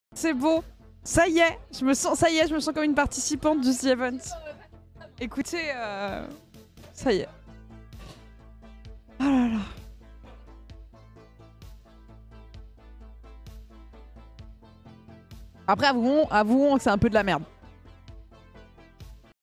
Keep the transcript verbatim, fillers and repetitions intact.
C'est beau. Ça y est, je me sens, ça y est, je me sens comme une participante du The Event. Écoutez, euh, ça y est. Oh là là. Après, avouons, avouons que c'est un peu de la merde.